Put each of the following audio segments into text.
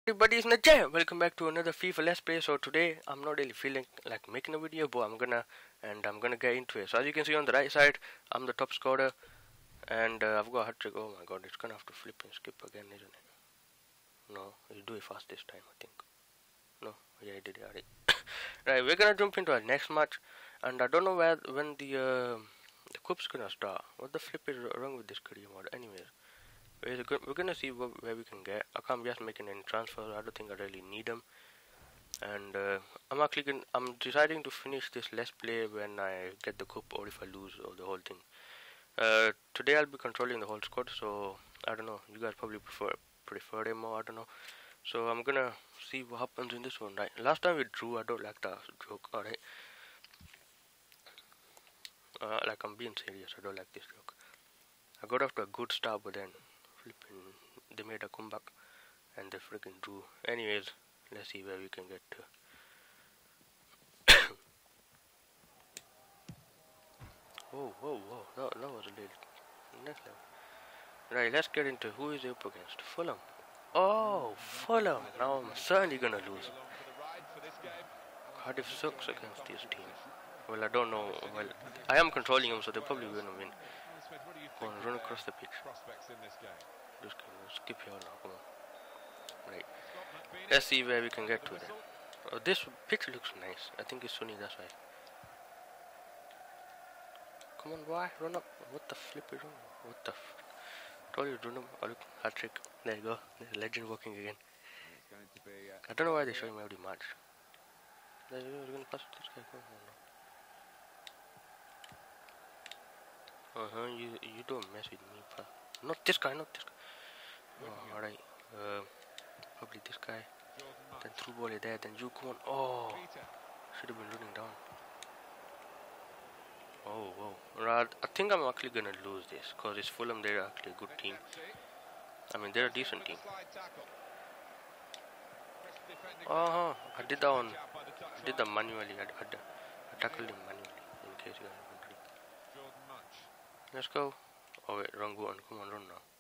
Everybody is in the chair. Welcome back to another FIFA Let's Play. So today I'm not really feeling like making a video, but I'm gonna get into it. So as you can see on the right side, I'm the top scorer, and I've got a hat trick. Oh my god, it's gonna have to flip and skip again, isn't it? No, you do it fast this time, I think. No, yeah, I did it already. Right, we're gonna jump into our next match, and I don't know when the cup's gonna start. What the flip is wrong with this career mode? Anyways. We're gonna see where we can get. I can't just making any transfers. I don't think I really need them. And I'm deciding to finish this Let's Play when I get the cup or if I lose or the whole thing. Today I'll be controlling the whole squad, so I don't know. You guys probably prefer him more. I don't know. So I'm gonna see what happens in this one. Right. Last time we drew. I don't like that joke. Alright. Like I'm being serious. I don't like this joke. I got off to a good start, but then flipping, they made a comeback and they freaking drew. Anyways, let's see where we can get to. Whoa, that was a little next level. Right, let's get into who is he up against. Fulham. Oh, Fulham. Now I'm certainly gonna lose. Cardiff sucks against this team. Well, I don't know. Well, I am controlling them, so they're probably gonna win. Go on, run across the pitch. Just skip here now, come on. Right. Let's see where we can get to then. Oh, this pitch looks nice. I think it's sunny, that's why. Come on, boy, run up. What the flip is wrong? What the f... Told you to run up. Oh, look, hat trick. There you go. There's a legend working again. I don't know why they show him every match. They're gonna pass this guy. You don't mess with me, pal. Not this guy. Oh, alright. Probably this guy. Then through ball there, then you come on. Oh, should have been running down. Oh, whoa. Right, I think I'm actually gonna lose this because it's Fulham. They're actually a good team. I mean, they're a decent team. I did that one. I did that manually. I tackled him manually in case you guys are wondering. Let's go. Oh wait, wrong button. Come on, run now.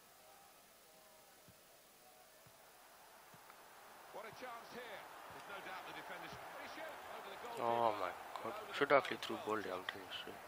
Oh my god. Should actually threw ball there, I'll tell you straight.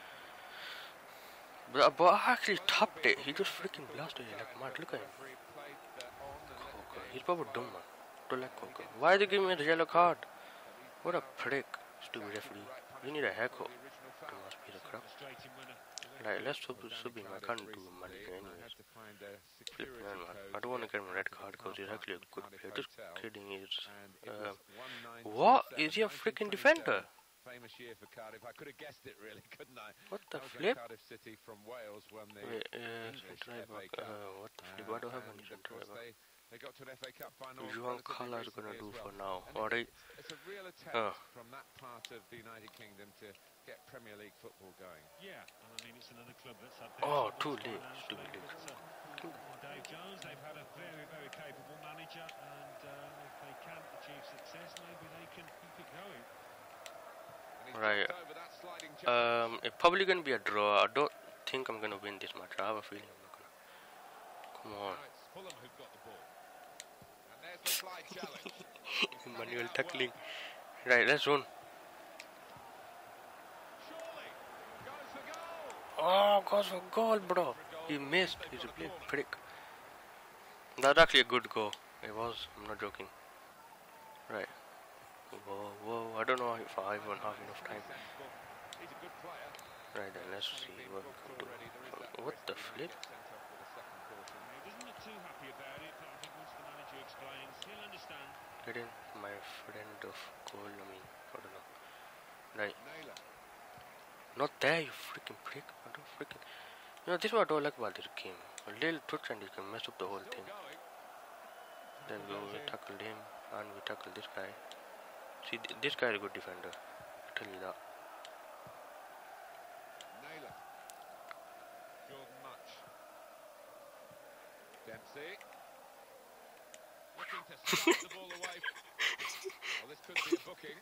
But I actually tapped it. He just freaking blasted it like mad. Look at him. Coco. He's probably dumb, man. Don't like Coco. Why are they giving me the yellow card? What a prick. Stupid referee. You need a haircut. Dumb ass piece of crap. Right, let's sub him. I can't do manager anyways. Flipping man. I don't want to get him a red card because he's actually a good player. Just kidding. He's what? Is he a freaking defender? Famous year for Cardiff. I could have guessed it really, couldn't I? What the flip? Cardiff City from Wales won the Wait, what the flip? Why do I have any centre back? They got to an FA Cup final. Juan Carlos gonna do for now. Alright. It's a real attempt from that part of the United Kingdom to get Premier League football going. Yeah, and I mean it's another club that's had too late. Stupid late. Dave Jones, they've had a very, very capable manager, and if they can achieve success, maybe they can keep it going. Right. It's probably gonna be a draw. I don't think I'm gonna win this match. I have a feeling I'm not gonna. Come on. Fulham who've got the ball. And there's the slide challenge. Manual tackling. Right, let's run. Oh, goes for goal, bro. He missed. He's a big prick. That's actually a good goal. It was. I'm not joking. Right. Whoa. I don't know if I even have enough time. Right then, let's see what we can do. What the flip? Get in, my friend of goal. I don't know. Right. Not there, you freaking prick. I don't freaking. You know, this is what I don't like about this game. A little touch and you can mess up the whole thing. Then we tackled him and we tackled this guy. See, this guy is a good defender. I tell you that. Naylor. Jordan Much. Dempsey. Looking to slap the ball away. Well, this could be a booking.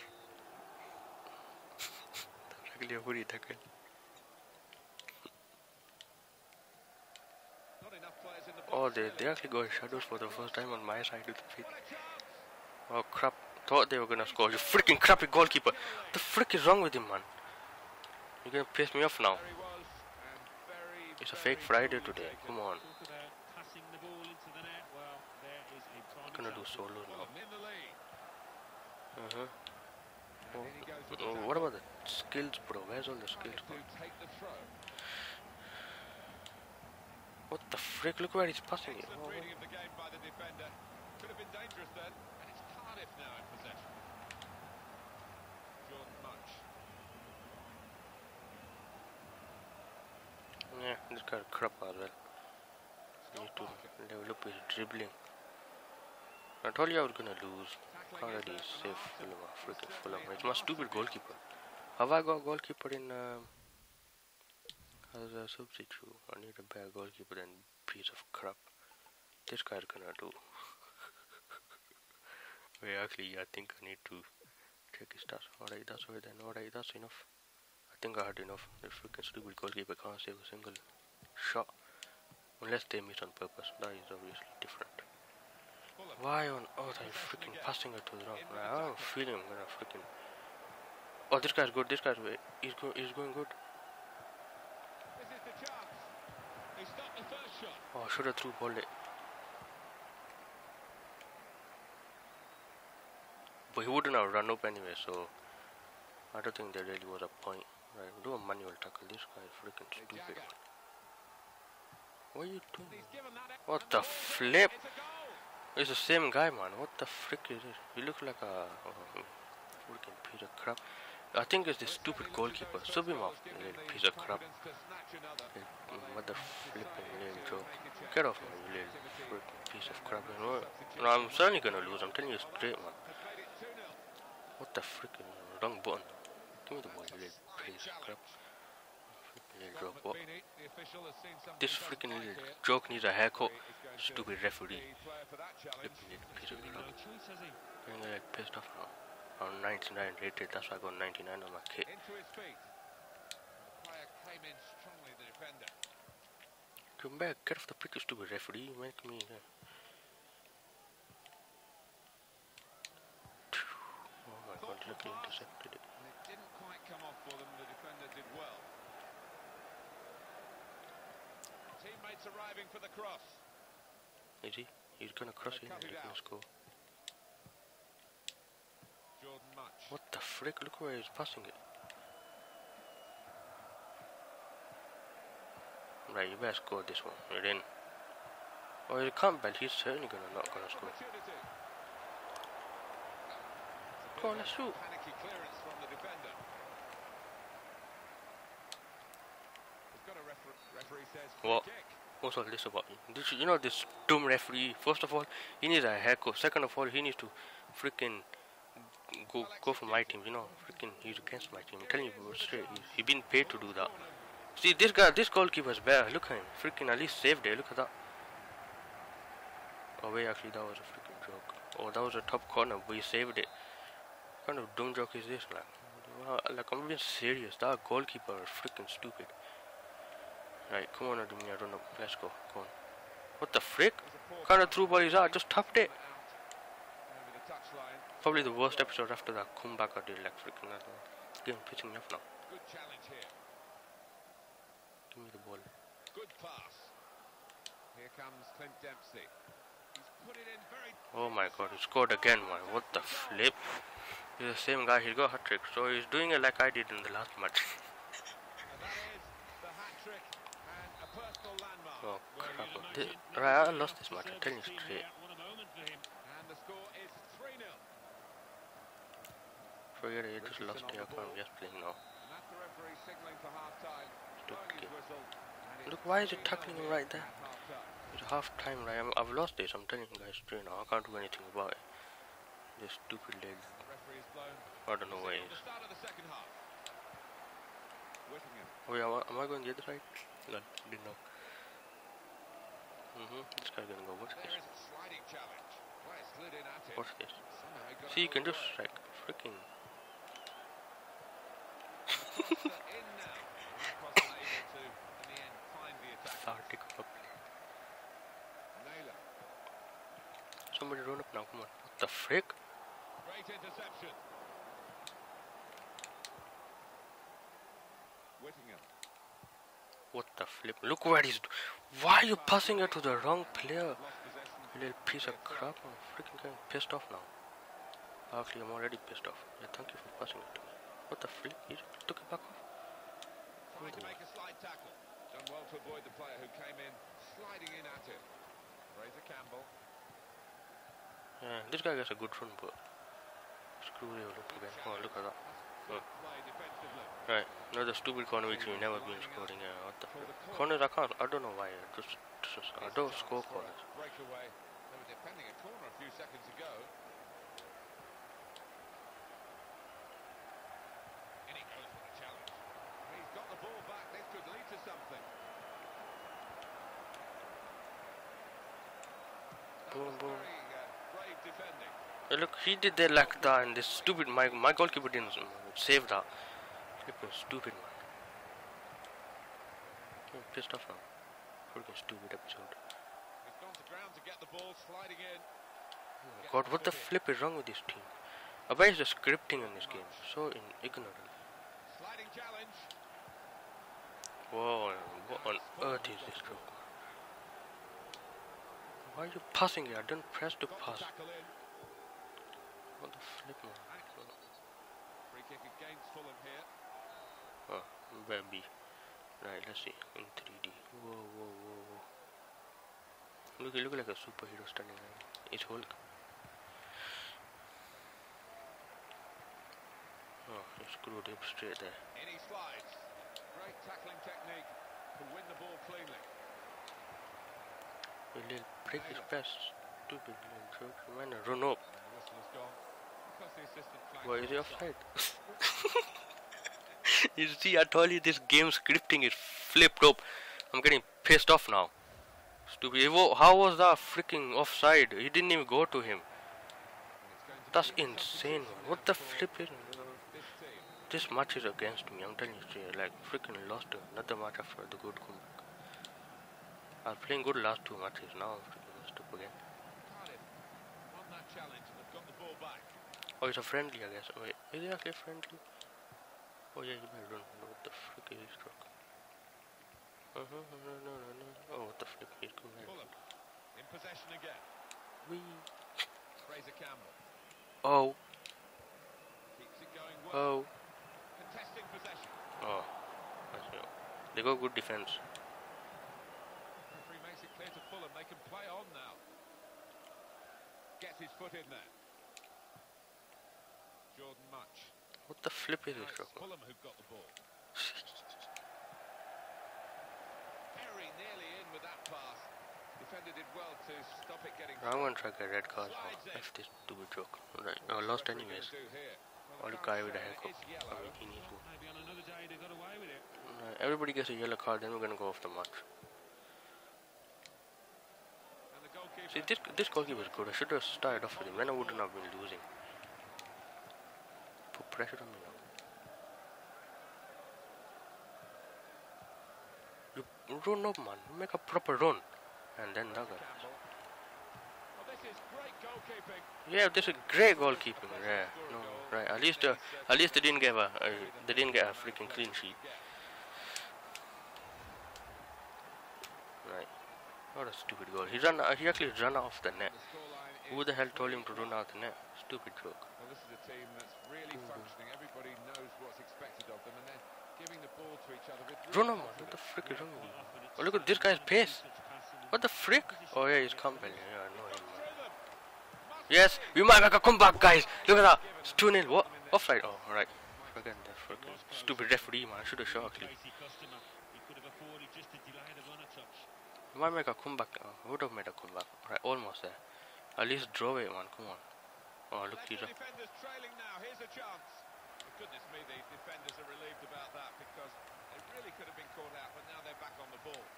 That's a good tackle. Oh, they actually got shadows for the first time on my side of the field. Oh crap! Thought they were gonna score. You freaking crappy goalkeeper! The frick is wrong with him, man? You're gonna piss me off now. It's a fake Friday today. Come on. I'm gonna do solos now. Oh, what about the skills, bro? Where's all the skills, bro? What the frick? Look where he's passing it. Oh. Yeah, this guy crap as well. Need to develop his dribbling. I told you I was gonna lose. Already safe. Freaking Fulham. It's my stupid goalkeeper. Have I got a goalkeeper in as a substitute? I need a better goalkeeper than piece of crap. This guy's gonna do. Wait, actually, I think I need to check his stats. Alright, that's right then. Alright, that's enough. I think I had enough. The freaking stupid goalkeeper can't save a single shot. Unless they miss on purpose. That is obviously different. Why on earth are you freaking passing it to the wrong? I have a feeling I'm gonna freaking. Oh, this guy's good. This guy's he's going good. Oh, should have threw ball it. But he wouldn't have run up anyway, so I don't think there really was a point. Right, do a manual tackle. This guy is freaking stupid. What are you doing? What the flip? It's the same guy, man. What the frick is it? He looks like a freaking piece of crap. I think it's this stupid goalkeeper. Sub him off, you little piece of crap. Mother flipping little joke. Get off me, you little freaking piece of crap. You know? No, I'm certainly gonna lose. I'm telling you straight, man. What the freaking wrong button? Give me the ball, you little piece of crap. Little joke. What? This freaking little joke needs a haircut. Stupid referee. Flipping little piece of crap. I'm getting like pissed off now. I'm 99 rated, that's why I got 99 on my kit. Come back, get off the pick, you stupid referee. You make me. Oh my god, look, he intercepted it. It didn't quite come off for them, the defender did well. Teammates arriving for the cross. Is he? He's gonna cross it and he's gonna score. What the frick? Look where he's passing it. Right, you better score this one. You're in. Oh, you can't bet. He's certainly not gonna score. Come on, let's shoot. What? What's all this about? You know this dumb referee. First of all, he needs a haircut. Second of all, he needs to freaking go for my team, you know, freaking he's against my team. I'm telling you straight, he's been paid to do that. See, this guy, this goalkeeper's better. Look at him, freaking at least saved it. Look at that. Oh wait, actually that was a freaking joke. Oh, that was a top corner, but he saved it. What kind of dumb joke is this, like I'm being serious. That goalkeeper is freaking stupid. Right, come on, Ademir, run up. Let's go. Come on. What the frick? What kind of through ball is that? I just tapped it. Probably the worst episode after that comeback I did, like freaking that. Game pissing me off now. Good challenge here. Give me the ball. Good pass. Here comes Clint Dempsey. He's put it in very. Oh my god, he scored again, man. What the flip? He's the same guy, he got a hat trick, so he's doing it like I did in the last match. That is the hat trick and a personal landmark. Oh crap. Right, I lost this match, I'm telling you straight. And the score is 3-0. Forget it, you just lost it. I can't just play now. That's the referee signaling for half-time. Look, why is it tackling him right there? It's half time, right? I've lost this, I'm telling you guys straight now. I can't do anything about it. This stupid leg. I don't know where he is. Oh yeah, am I going the other side? No, didn't know. This guy's gonna go. What's this? What's this? See, you can just like freaking. somebody run up now. Come on. What the frick? Great interception. Whittingham. What the flip? Look what he's. Why are you passing it to the wrong player? Lost possession. You little piece of crap. I'm freaking getting pissed off now. Actually, I'm already pissed off. Yeah, thank you for passing it to me. What the flip? He took it back off. Trying to make a slide tackle. Done well to avoid the player who came in, sliding in at him. Fraser Campbell. Yeah, this guy gets a good run, but screw you. Look again. Oh, look at that. Good play defensively. Right, another stupid corner which we never been scoring. Yeah, what the flip? Corners, I can't. I don't know why. I don't score corners. Breakaway. They were defending a corner a few seconds ago. In he goes for the challenge. He's got the ball back. This could lead to something. That Boom, was boom. very brave defending. Hey, look, he did that like that, and this stupid my goalkeeper didn't save that. Flipping stupid, man. I'm pissed off now. Freaking stupid episode. He's gone to ground to get the ball, sliding in. Oh my God, what the flip is wrong with this team? Why is the scripting in this game so ignorant? Sliding challenge. Whoa, what on earth is this stroke? Why are you passing it? I didn't press to Got pass. the tackle in. What the flip, man? Free kick against Fulham here. Oh, baby. Right, let's see. In 3D. Whoa, whoa, whoa, whoa. Look, he looks like a superhero standing there. It's Hulk. Oh, he screwed him straight there. In he slides. Great tackling technique to win the ball cleanly. A little prick his best. Stupid little joke. Man, run up. And the whistle has gone. Because the assistant flagged Why is he offside. offside? You see, I told you this game scripting is flipped up. I'm getting pissed off now. Stupid. How was that freaking offside? He didn't even go to him. And it's going to That's be a insane. substitution What the for flip is? this team. This match is against me. I'm telling you straight. Like freaking lost another match after the good comeback. I was playing good last two matches. Now I'm freaking messed up again. Cardiff won that challenge and have got the ball back. Oh, it's a friendly, I guess. Wait, is it actually friendly? Oh yeah, you better run. What the frick is this truck? No. Oh, what the flip? He's coming. Fulham in possession again. Wee. Fraser Campbell Oh. keeps it going well. Oh. Contesting possession. Oh. That's it. They got good defense. Referee makes it clear to Fulham they can play on now. Gets his foot in there. Jordan Much. What the flip is Now this it's truck? Fulham who've got the ball. Very nearly in with that pass. Defender did well to stop it getting. I'm gonna try to get red cards now. F this stupid joke. Right. I lost anyways. Or the guy with the haircut. I mean, he needs one. Maybe on another day they got away with it. Everybody gets a yellow card, then we're gonna go off the match. And the goalkeeper. See, this goalkeeper is good. I should have started off with him. Then I wouldn't have been losing. Put pressure on me now. You run up, man. Make a proper run. And then that guy. Campbell. Well, this is great goalkeeping. Yeah, this is great goalkeeping. Yeah, no, right. At least they didn't get a freaking clean sheet. Right. What a stupid goal. He actually ran off the net. The scoreline Who is the hell told him to really run out the net? Stupid joke. Well, this is a team that's really functioning. Everybody knows what's expected of them, and they're giving the ball to each other with real Run on, man. What the confidence. frick is wrong with you? Oh, look at this guy's pace. What the frick? Oh yeah, he's compelling. Yeah, I know him, man. Through them. Yes, we might make a comeback, guys. Look at that. It's 2-0. What? Offside. Oh, right. Forget that freaking stupid referee, man. I should have shot actually. He could have afforded just to delay the run a touch. We might make a comeback. Would have made a comeback. Right, almost there. At least draw it, man. Come on. Oh, look, he's The defenders trailing now. Here's a chance. Goodness me, the defenders are relieved about that because they really could have been caught out, but now they're back on the ball.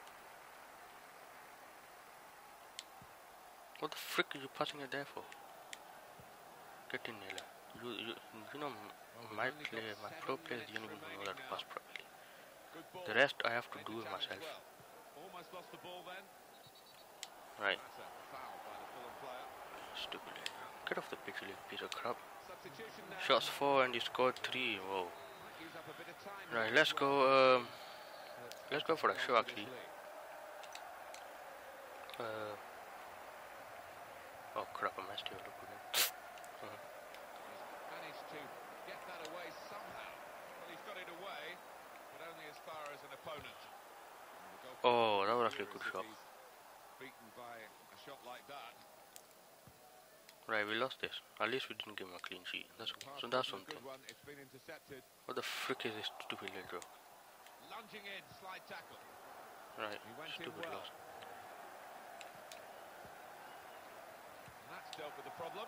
What the frick are you passing it there for? Get in there. You know, my player, my pro players don't even know that to pass properly. Good ball. The rest I have to Made do the it challenge myself. well. Almost lost the ball then. Right. That's a foul by the Fulham player. Stupid. Get off the pitch, you piece of crap. Substitution now. Shots 4 and you scored 3. Whoa. Might use up a bit of time Right, here let's as well. go. But Let's go for a show actually. Oh crap! I messed you up again. He's managed to get that away somehow. Well, he's got it away, but only as far as an opponent. And the goalkeeper Oh, that was actually a good furious shot. if he's beaten by a shot like that. Right, we lost this. At least we didn't give him a clean sheet. That's Pass so. That's wasn't a something. good one. It's been intercepted. What the frick is this stupid little? Lunging in, slide tackle. Right, He went in stupid well. loss. And that's dealt with the problem.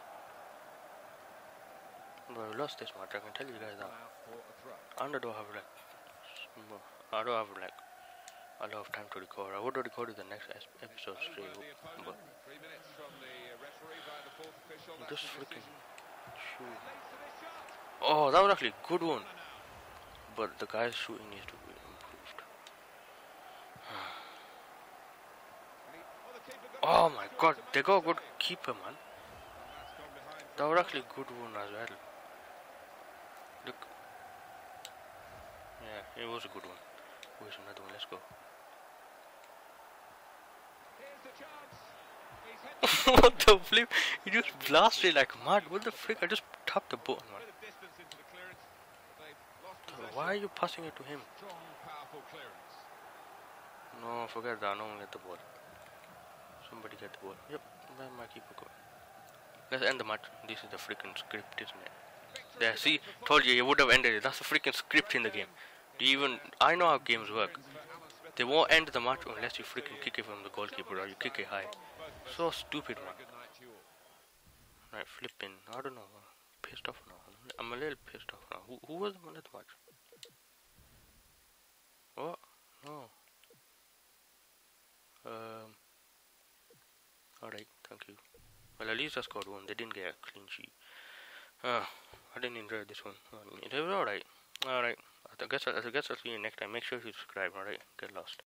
But we lost this match. I can tell you guys that. Now for a throw. And I don't have like, I don't have like a lot of time to record. I would have recorded the next episode straight Over the up, opponent. but 3 minutes from the referee by the fourth official. That's just the freaking decision. shoot. Leads to this shot. Oh, that was actually a good one. Corner now. But the guy's shooting needs to be improved. Well, the keeper got Oh it my to god, make they the got a good save. keeper, man. And that's gone behind for That a was corner. actually a good one as well. Look. Yeah, it was a good one. Where's another one? Let's go. Here's the chance. He's hit What the flip? He just blasted like mad. What the frick? I just tapped the button, a man. bit of distance into the clearance. But they've lost So possession. why are you passing it to him? Strong, powerful clearance. No, forget that. No one get the ball. Somebody get the ball. Yep, let my keeper go. Let's end the match. This is the freaking script, isn't it? Victory There, see, today for told you, you would have ended it. That's the freaking script in the game. Do you even? I know how games work. Football for Alan Smith. They won't end the match unless you freaking kick it from the goalkeeper or you kick it high. So stupid, Very man. good night to you all. Right, flipping. I don't know. Pissed off now. I'm a little pissed off now. Who was the man at the match? What? No. Alright, thank you. Well, at least I scored one. They didn't get a clean sheet. I didn't enjoy this one. It was alright. Alright. I guess I'll see you next time. Make sure you subscribe, alright? Get lost.